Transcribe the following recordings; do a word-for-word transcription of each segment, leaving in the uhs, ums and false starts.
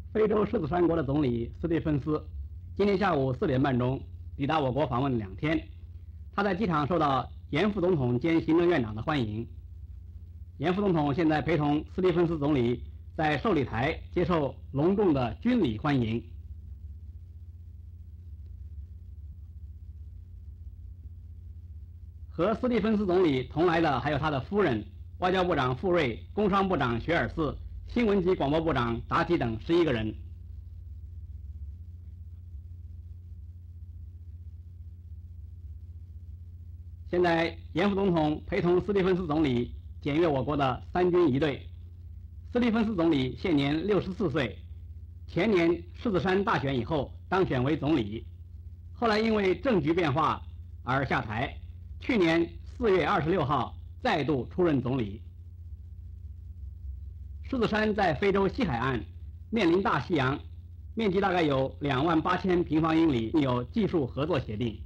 非洲狮子山国的总理斯蒂芬斯今天下午四点半钟抵达我国访问两天。他在机场受到严副总统兼行政院长的欢迎。严副总统现在陪同斯蒂芬斯总理在受礼台接受隆重的军礼欢迎。和斯蒂芬斯总理同来的还有他的夫人、外交部长傅瑞、工商部长雪尔四、新闻及广播部长达提等十一个人。现在，严副总统陪同斯蒂芬斯总理检阅我国的三军仪队。斯蒂芬斯总理现年六十四岁，前年狮子山大选以后当选为总理，后来因为政局变化而下台，去年四月二十六号再度出任总理。狮子山在非洲西海岸，面临大西洋，面积大概有两万八千平方英里，有技术合作协定。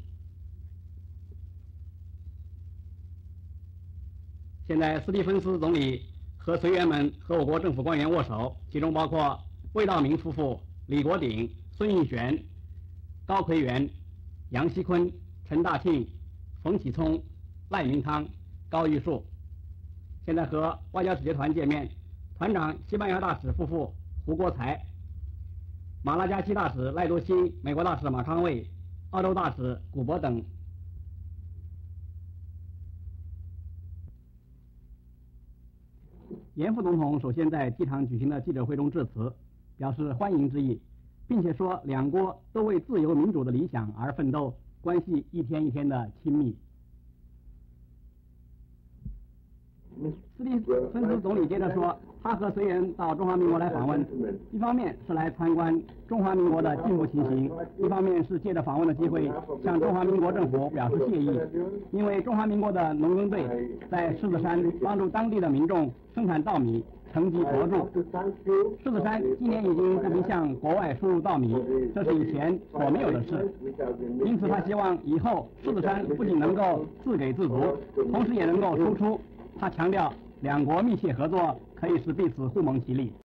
现在，斯蒂芬斯总理和随员们和我国政府官员握手，其中包括魏道明夫妇、李国鼎、孙运璇、高奎元、杨锡坤、陈大庆、冯启聪、赖明汤、高玉树。现在和外交使节团见面，团长西班牙大使夫妇胡国才、马拉加西大使赖多新、美国大使马康卫、澳洲大使古博等。严副总统首先在机场举行的记者会中致辞，表示欢迎之意，并且说两国都为自由民主的理想而奋斗，关系一天一天的亲密。斯蒂芬斯总理接着说，他和随员到中华民国来访问，一方面是来参观中华民国的进步情形，一方面是借着访问的机会向中华民国政府表示谢意，因为中华民国的农耕队在狮子山帮助当地的民众生产稻米，成绩卓著。狮子山今年已经不必向国外输入稻米，这是以前所没有的事。因此，他希望以后狮子山不仅能够自给自足，同时也能够输出。他强调，两国密切合作可以使彼此互蒙其利。